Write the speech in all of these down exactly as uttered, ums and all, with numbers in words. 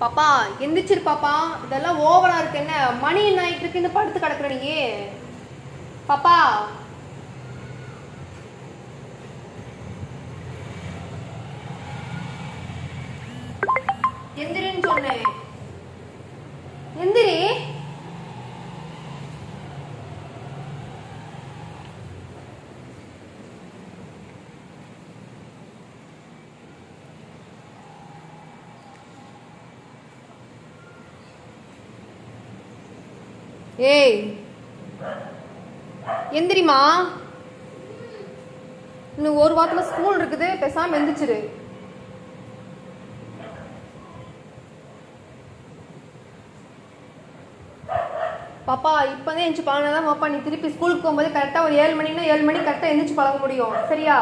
பாப்பா எந்திரிச்சிரு பாப்பா, இதெல்லாம் ஓவரா இருக்கு. என்ன மணி என்ன ஆயிட்டு இருக்கு, இந்த படுத்து கிடக்குற நீ? பாப்பா எந்திரின்னு சொன்னேன், எந்திரி. ஏய் எந்திரிமா, இன்னும் ஒரு வாரத்துல ஸ்கூல் இருக்குது, பேசாம எந்திரிச்சிரு. பாப்பா இப்பதான் எந்திரிச்சு பழகினாதான் பாப்பா நீ திருப்பி ஸ்கூலுக்கு போகும்போது கரெக்டா ஒரு ஏழு மணினா ஏழு மணி கரெக்டா எந்திரிச்சு பழக முடியும், சரியா?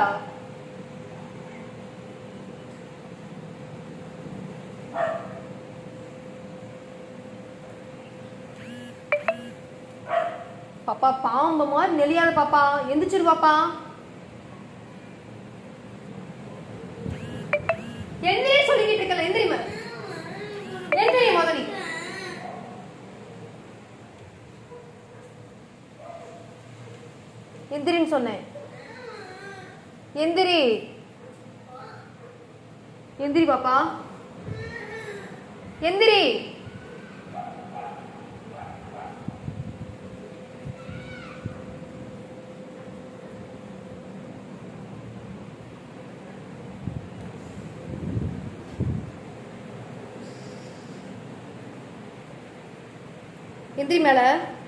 பாப்பா பாம்பு மாதிரி நெளியாத பாப்பா, எந்திரிச்சிரு பாப்பா. எந்திரி சொல்லிக்கிட்டு இருக்கல, எந்திரிமா, எந்திரி முதலி. எந்திரின்னு சொன்னேன், எந்திரி எந்திரி பாப்பா, எந்திரி. எந்திரி மேல.